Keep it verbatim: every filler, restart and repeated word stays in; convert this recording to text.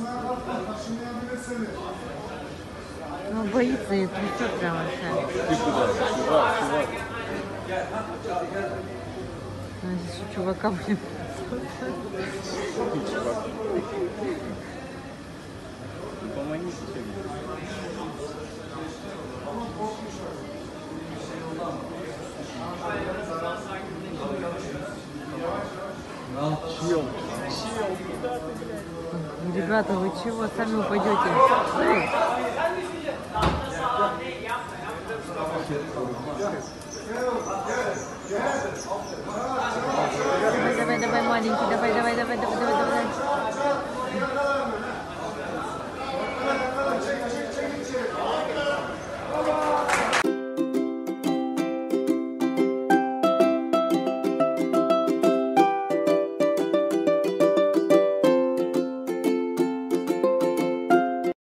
Ну, боится и трясет прямо вся. Ты куда? Чувак, чувак. Ну, здесь еще чувака будем. Ты, чувак. Ну, помани сейчас. Чел, чел, куда ты, блядь? Ребята, вы чего? Сами упадете. Давай, давай, давай, маленький, давай, давай, давай, давай, давай, давай.